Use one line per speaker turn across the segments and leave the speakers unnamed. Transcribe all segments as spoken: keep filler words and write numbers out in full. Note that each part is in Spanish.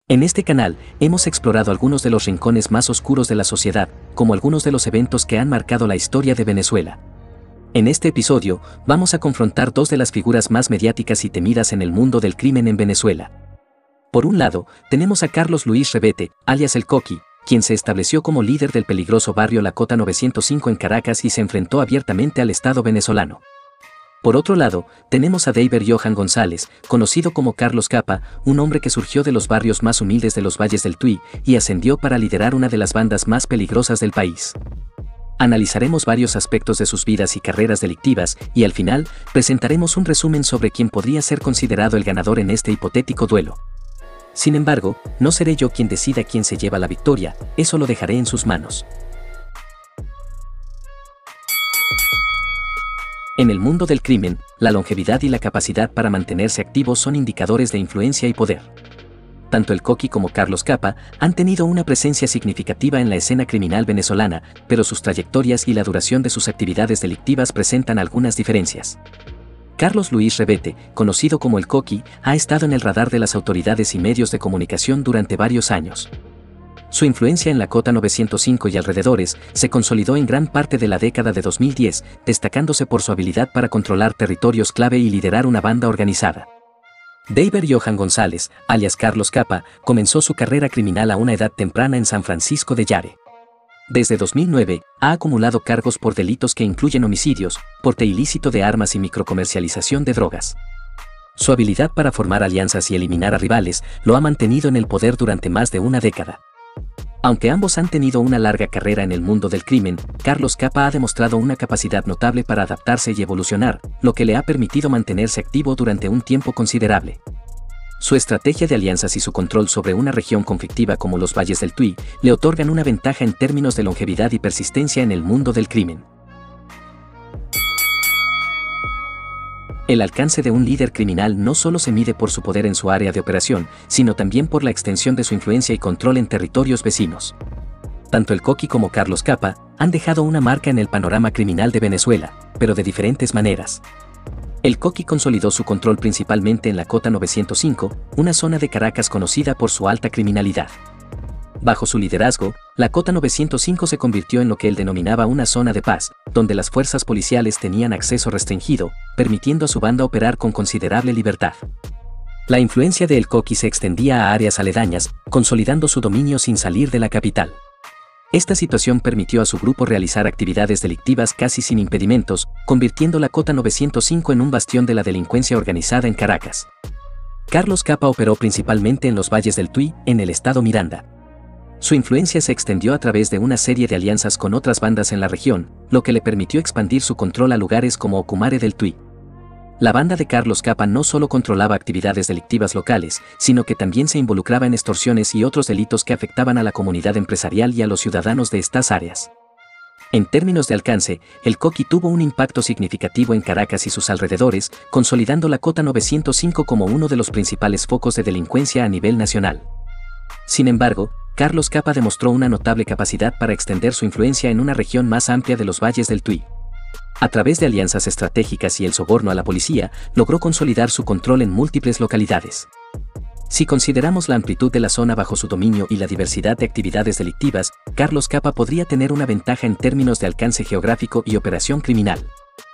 En este canal, hemos explorado algunos de los rincones más oscuros de la sociedad, como algunos de los eventos que han marcado la historia de Venezuela. En este episodio, vamos a confrontar dos de las figuras más mediáticas y temidas en el mundo del crimen en Venezuela. Por un lado, tenemos a Carlos Luis Revete, alias El Coqui, quien se estableció como líder del peligroso barrio La Cota novecientos cinco en Caracas y se enfrentó abiertamente al Estado venezolano. Por otro lado, tenemos a Deiber Johan González, conocido como Carlos Capa, un hombre que surgió de los barrios más humildes de los valles del Tuy y ascendió para liderar una de las bandas más peligrosas del país. Analizaremos varios aspectos de sus vidas y carreras delictivas y al final, presentaremos un resumen sobre quién podría ser considerado el ganador en este hipotético duelo. Sin embargo, no seré yo quien decida quién se lleva la victoria, eso lo dejaré en sus manos. En el mundo del crimen, la longevidad y la capacidad para mantenerse activos son indicadores de influencia y poder. Tanto El Coqui como Carlos Capa han tenido una presencia significativa en la escena criminal venezolana, pero sus trayectorias y la duración de sus actividades delictivas presentan algunas diferencias. Carlos Luis Revete, conocido como El Coqui, ha estado en el radar de las autoridades y medios de comunicación durante varios años. Su influencia en La Cota novecientos cinco y alrededores se consolidó en gran parte de la década de dos mil diez, destacándose por su habilidad para controlar territorios clave y liderar una banda organizada. Deiber Johan González, alias Carlos Capa, comenzó su carrera criminal a una edad temprana en San Francisco de Yare. Desde dos mil nueve, ha acumulado cargos por delitos que incluyen homicidios, porte ilícito de armas y microcomercialización de drogas. Su habilidad para formar alianzas y eliminar a rivales lo ha mantenido en el poder durante más de una década. Aunque ambos han tenido una larga carrera en el mundo del crimen, Carlos Capa ha demostrado una capacidad notable para adaptarse y evolucionar, lo que le ha permitido mantenerse activo durante un tiempo considerable. Su estrategia de alianzas y su control sobre una región conflictiva como los valles del Tuy le otorgan una ventaja en términos de longevidad y persistencia en el mundo del crimen. El alcance de un líder criminal no solo se mide por su poder en su área de operación, sino también por la extensión de su influencia y control en territorios vecinos. Tanto El Coqui como Carlos Capa han dejado una marca en el panorama criminal de Venezuela, pero de diferentes maneras. El Coqui consolidó su control principalmente en La Cota novecientos cinco, una zona de Caracas conocida por su alta criminalidad. Bajo su liderazgo, La Cota novecientos cinco se convirtió en lo que él denominaba una zona de paz, donde las fuerzas policiales tenían acceso restringido, permitiendo a su banda operar con considerable libertad. La influencia de El Coqui se extendía a áreas aledañas, consolidando su dominio sin salir de la capital. Esta situación permitió a su grupo realizar actividades delictivas casi sin impedimentos, convirtiendo La Cota novecientos cinco en un bastión de la delincuencia organizada en Caracas. Carlos Capa operó principalmente en los valles del Tuy, en el estado Miranda. Su influencia se extendió a través de una serie de alianzas con otras bandas en la región, lo que le permitió expandir su control a lugares como Ocumare del Tuy. La banda de Carlos Capa no solo controlaba actividades delictivas locales, sino que también se involucraba en extorsiones y otros delitos que afectaban a la comunidad empresarial y a los ciudadanos de estas áreas. En términos de alcance, El Coqui tuvo un impacto significativo en Caracas y sus alrededores, consolidando La Cota novecientos cinco como uno de los principales focos de delincuencia a nivel nacional. Sin embargo, Carlos Capa demostró una notable capacidad para extender su influencia en una región más amplia de los valles del Tuy. A través de alianzas estratégicas y el soborno a la policía, logró consolidar su control en múltiples localidades. Si consideramos la amplitud de la zona bajo su dominio y la diversidad de actividades delictivas, Carlos Capa podría tener una ventaja en términos de alcance geográfico y operación criminal.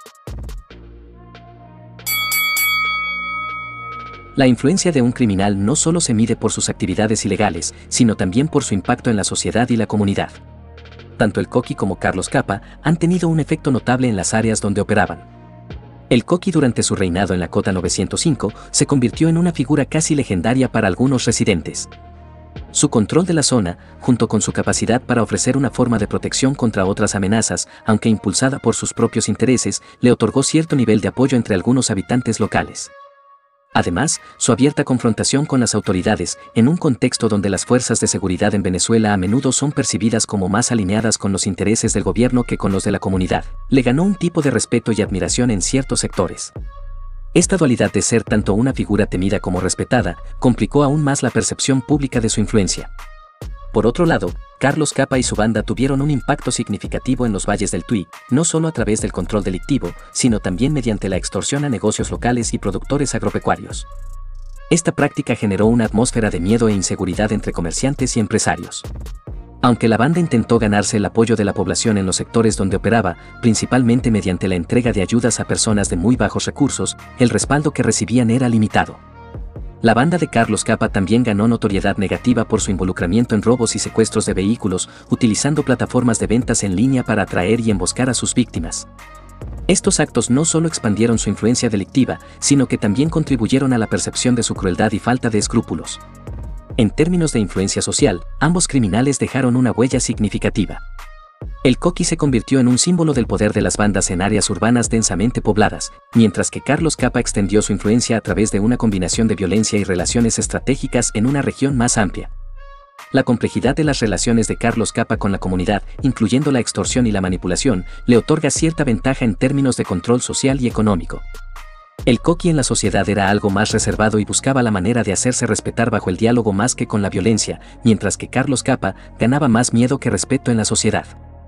La influencia de un criminal no solo se mide por sus actividades ilegales, sino también por su impacto en la sociedad y la comunidad. Tanto El Coqui como Carlos Capa han tenido un efecto notable en las áreas donde operaban. El Coqui durante su reinado en La Cota novecientos cinco se convirtió en una figura casi legendaria para algunos residentes. Su control de la zona, junto con su capacidad para ofrecer una forma de protección contra otras amenazas, aunque impulsada por sus propios intereses, le otorgó cierto nivel de apoyo entre algunos habitantes locales. Además, su abierta confrontación con las autoridades, en un contexto donde las fuerzas de seguridad en Venezuela a menudo son percibidas como más alineadas con los intereses del gobierno que con los de la comunidad, le ganó un tipo de respeto y admiración en ciertos sectores. Esta dualidad de ser tanto una figura temida como respetada, complicó aún más la percepción pública de su influencia. Por otro lado, Carlos Capa y su banda tuvieron un impacto significativo en los valles del Tuy, no solo a través del control delictivo, sino también mediante la extorsión a negocios locales y productores agropecuarios. Esta práctica generó una atmósfera de miedo e inseguridad entre comerciantes y empresarios. Aunque la banda intentó ganarse el apoyo de la población en los sectores donde operaba, principalmente mediante la entrega de ayudas a personas de muy bajos recursos, el respaldo que recibían era limitado. La banda de Carlos Capa también ganó notoriedad negativa por su involucramiento en robos y secuestros de vehículos, utilizando plataformas de ventas en línea para atraer y emboscar a sus víctimas. Estos actos no solo expandieron su influencia delictiva, sino que también contribuyeron a la percepción de su crueldad y falta de escrúpulos. En términos de influencia social, ambos criminales dejaron una huella significativa. El Coqui se convirtió en un símbolo del poder de las bandas en áreas urbanas densamente pobladas, mientras que Carlos Capa extendió su influencia a través de una combinación de violencia y relaciones estratégicas en una región más amplia. La complejidad de las relaciones de Carlos Capa con la comunidad, incluyendo la extorsión y la manipulación, le otorga cierta ventaja en términos de control social y económico. El Coqui en la sociedad era algo más reservado y buscaba la manera de hacerse respetar bajo el diálogo más que con la violencia, mientras que Carlos Capa ganaba más miedo que respeto en la sociedad.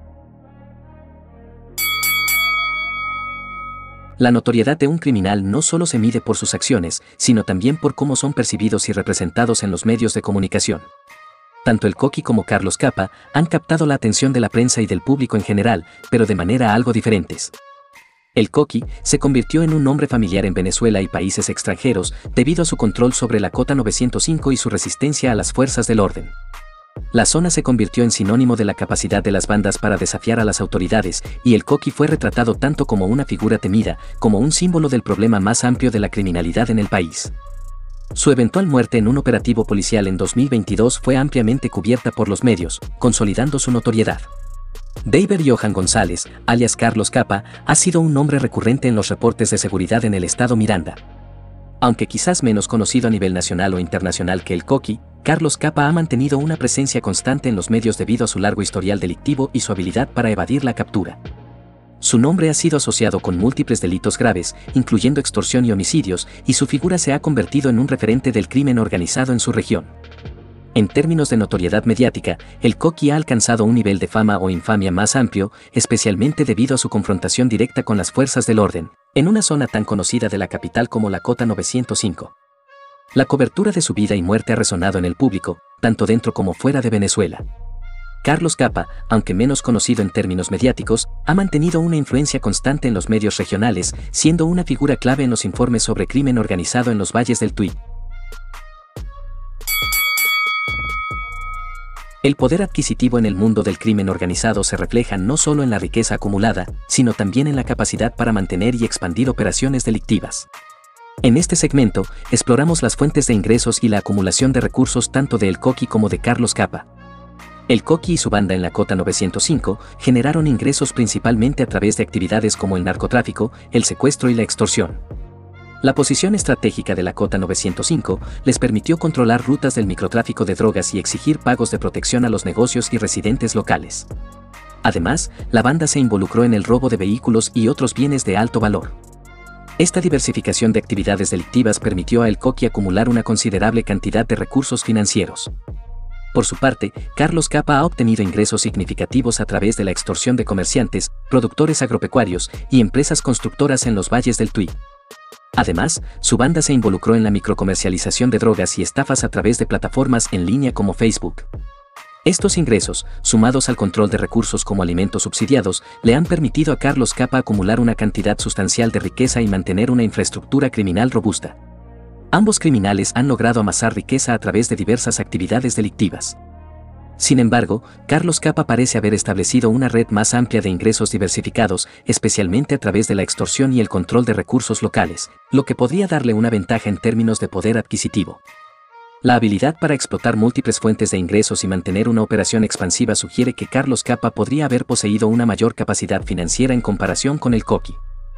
La notoriedad de un criminal no solo se mide por sus acciones, sino también por cómo son percibidos y representados en los medios de comunicación. Tanto el Coqui como Carlos Capa han captado la atención de la prensa y del público en general, pero de manera algo diferentes. El Coqui se convirtió en un nombre familiar en Venezuela y países extranjeros debido a su control sobre la Cota novecientos cinco y su resistencia a las fuerzas del orden. La zona se convirtió en sinónimo de la capacidad de las bandas para desafiar a las autoridades, y el Coqui fue retratado tanto como una figura temida, como un símbolo del problema más amplio de la criminalidad en el país. Su eventual muerte en un operativo policial en dos mil veintidós fue ampliamente cubierta por los medios, consolidando su notoriedad. David Johan González, alias Carlos Capa, ha sido un nombre recurrente en los reportes de seguridad en el estado Miranda. Aunque quizás menos conocido a nivel nacional o internacional que el Coqui, Carlos Capa ha mantenido una presencia constante en los medios debido a su largo historial delictivo y su habilidad para evadir la captura. Su nombre ha sido asociado con múltiples delitos graves, incluyendo extorsión y homicidios, y su figura se ha convertido en un referente del crimen organizado en su región. En términos de notoriedad mediática, el Coqui ha alcanzado un nivel de fama o infamia más amplio, especialmente debido a su confrontación directa con las fuerzas del orden, en una zona tan conocida de la capital como la Cota novecientos cinco. La cobertura de su vida y muerte ha resonado en el público, tanto dentro como fuera de Venezuela. Carlos Capa, aunque menos conocido en términos mediáticos, ha mantenido una influencia constante en los medios regionales, siendo una figura clave en los informes sobre crimen organizado en los valles del Tuy. El poder adquisitivo en el mundo del crimen organizado se refleja no solo en la riqueza acumulada, sino también en la capacidad para mantener y expandir operaciones delictivas. En este segmento, exploramos las fuentes de ingresos y la acumulación de recursos tanto de El Coqui como de Carlos Capa. El Coqui y su banda en la Cota novecientos cinco generaron ingresos principalmente a través de actividades como el narcotráfico, el secuestro y la extorsión. La posición estratégica de la Cota novecientos cinco les permitió controlar rutas del microtráfico de drogas y exigir pagos de protección a los negocios y residentes locales. Además, la banda se involucró en el robo de vehículos y otros bienes de alto valor. Esta diversificación de actividades delictivas permitió a El Coqui acumular una considerable cantidad de recursos financieros. Por su parte, Carlos Capa ha obtenido ingresos significativos a través de la extorsión de comerciantes, productores agropecuarios y empresas constructoras en los valles del Tuy. Además, su banda se involucró en la microcomercialización de drogas y estafas a través de plataformas en línea como Facebook. Estos ingresos, sumados al control de recursos como alimentos subsidiados, le han permitido a Carlos Capa acumular una cantidad sustancial de riqueza y mantener una infraestructura criminal robusta. Ambos criminales han logrado amasar riqueza a través de diversas actividades delictivas. Sin embargo, Carlos Capa parece haber establecido una red más amplia de ingresos diversificados, especialmente a través de la extorsión y el control de recursos locales, lo que podría darle una ventaja en términos de poder adquisitivo. La habilidad para explotar múltiples fuentes de ingresos y mantener una operación expansiva sugiere que Carlos Capa podría haber poseído una mayor capacidad financiera en comparación con el Coqui.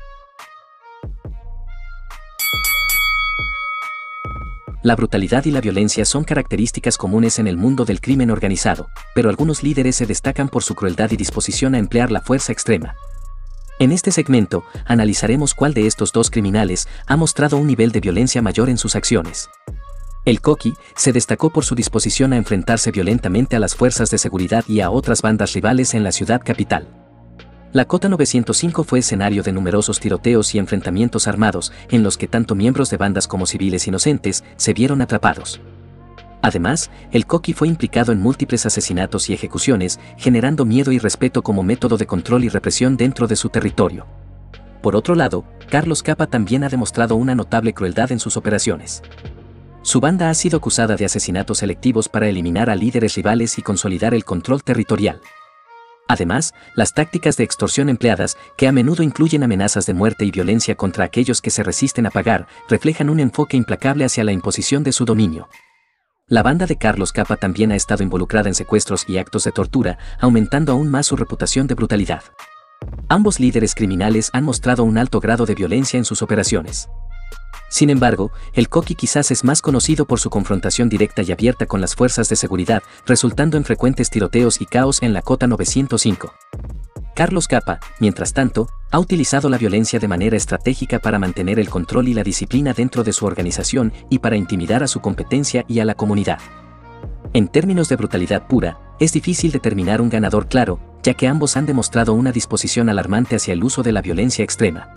La brutalidad y la violencia son características comunes en el mundo del crimen organizado, pero algunos líderes se destacan por su crueldad y disposición a emplear la fuerza extrema. En este segmento, analizaremos cuál de estos dos criminales ha mostrado un nivel de violencia mayor en sus acciones. El Coqui se destacó por su disposición a enfrentarse violentamente a las fuerzas de seguridad y a otras bandas rivales en la ciudad capital. La Cota novecientos cinco fue escenario de numerosos tiroteos y enfrentamientos armados, en los que tanto miembros de bandas como civiles inocentes se vieron atrapados. Además, el Coqui fue implicado en múltiples asesinatos y ejecuciones, generando miedo y respeto como método de control y represión dentro de su territorio. Por otro lado, Carlos Capa también ha demostrado una notable crueldad en sus operaciones. Su banda ha sido acusada de asesinatos selectivos para eliminar a líderes rivales y consolidar el control territorial. Además, las tácticas de extorsión empleadas, que a menudo incluyen amenazas de muerte y violencia contra aquellos que se resisten a pagar, reflejan un enfoque implacable hacia la imposición de su dominio. La banda de Carlos Capa también ha estado involucrada en secuestros y actos de tortura, aumentando aún más su reputación de brutalidad. Ambos líderes criminales han mostrado un alto grado de violencia en sus operaciones. Sin embargo, el Coqui quizás es más conocido por su confrontación directa y abierta con las fuerzas de seguridad, resultando en frecuentes tiroteos y caos en la Cota novecientos cinco. Carlos Capa, mientras tanto, ha utilizado la violencia de manera estratégica para mantener el control y la disciplina dentro de su organización y para intimidar a su competencia y a la comunidad. En términos de brutalidad pura, es difícil determinar un ganador claro, ya que ambos han demostrado una disposición alarmante hacia el uso de la violencia extrema.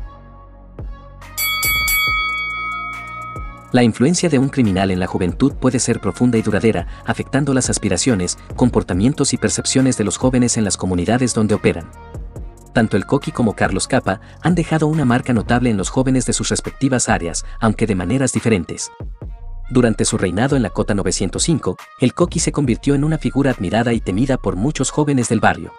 La influencia de un criminal en la juventud puede ser profunda y duradera, afectando las aspiraciones, comportamientos y percepciones de los jóvenes en las comunidades donde operan. Tanto el Coqui como Carlos Capa han dejado una marca notable en los jóvenes de sus respectivas áreas, aunque de maneras diferentes. Durante su reinado en la Cota novecientos cinco, el Coqui se convirtió en una figura admirada y temida por muchos jóvenes del barrio.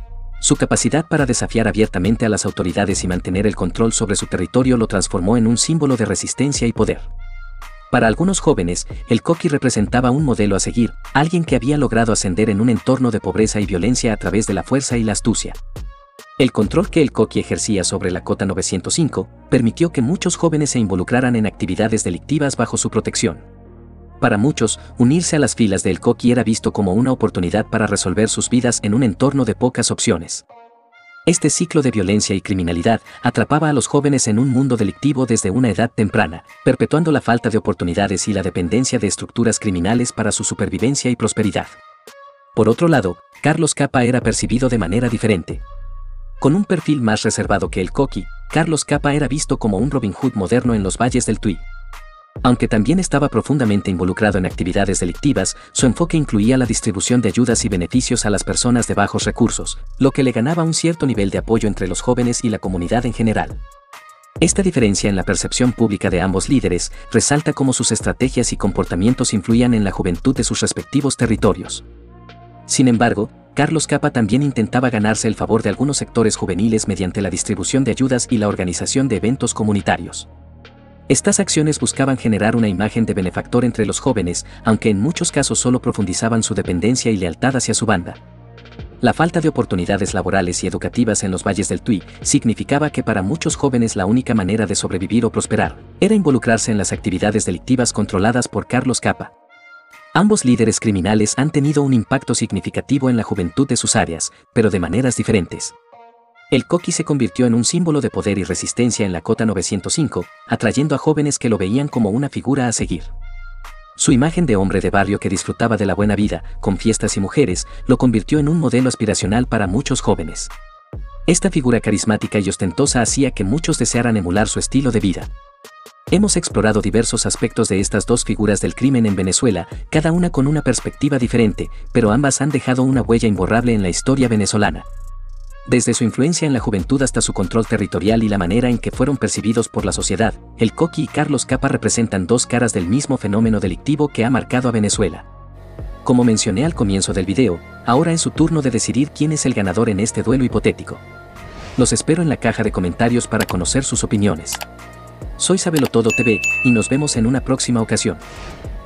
Su capacidad para desafiar abiertamente a las autoridades y mantener el control sobre su territorio lo transformó en un símbolo de resistencia y poder. Para algunos jóvenes, el Coqui representaba un modelo a seguir, alguien que había logrado ascender en un entorno de pobreza y violencia a través de la fuerza y la astucia. El control que el Coqui ejercía sobre la Cota novecientos cinco permitió que muchos jóvenes se involucraran en actividades delictivas bajo su protección. Para muchos, unirse a las filas del Coqui era visto como una oportunidad para resolver sus vidas en un entorno de pocas opciones. Este ciclo de violencia y criminalidad atrapaba a los jóvenes en un mundo delictivo desde una edad temprana, perpetuando la falta de oportunidades y la dependencia de estructuras criminales para su supervivencia y prosperidad. Por otro lado, Carlos Capa era percibido de manera diferente. Con un perfil más reservado que el Coqui, Carlos Capa era visto como un Robin Hood moderno en los valles del Tuy. Aunque también estaba profundamente involucrado en actividades delictivas, su enfoque incluía la distribución de ayudas y beneficios a las personas de bajos recursos, lo que le ganaba un cierto nivel de apoyo entre los jóvenes y la comunidad en general. Esta diferencia en la percepción pública de ambos líderes resalta cómo sus estrategias y comportamientos influían en la juventud de sus respectivos territorios. Sin embargo, Carlos Capa también intentaba ganarse el favor de algunos sectores juveniles mediante la distribución de ayudas y la organización de eventos comunitarios. Estas acciones buscaban generar una imagen de benefactor entre los jóvenes, aunque en muchos casos solo profundizaban su dependencia y lealtad hacia su banda. La falta de oportunidades laborales y educativas en los valles del Tuy significaba que para muchos jóvenes la única manera de sobrevivir o prosperar era involucrarse en las actividades delictivas controladas por Carlos Capa. Ambos líderes criminales han tenido un impacto significativo en la juventud de sus áreas, pero de maneras diferentes. El Coqui se convirtió en un símbolo de poder y resistencia en la Cota novecientos cinco, atrayendo a jóvenes que lo veían como una figura a seguir. Su imagen de hombre de barrio que disfrutaba de la buena vida, con fiestas y mujeres, lo convirtió en un modelo aspiracional para muchos jóvenes. Esta figura carismática y ostentosa hacía que muchos desearan emular su estilo de vida. Hemos explorado diversos aspectos de estas dos figuras del crimen en Venezuela, cada una con una perspectiva diferente, pero ambas han dejado una huella imborrable en la historia venezolana. Desde su influencia en la juventud hasta su control territorial y la manera en que fueron percibidos por la sociedad, el Coqui y Carlos Capa representan dos caras del mismo fenómeno delictivo que ha marcado a Venezuela. Como mencioné al comienzo del video, ahora es su turno de decidir quién es el ganador en este duelo hipotético. Los espero en la caja de comentarios para conocer sus opiniones. Soy Sabelotodo T V y nos vemos en una próxima ocasión.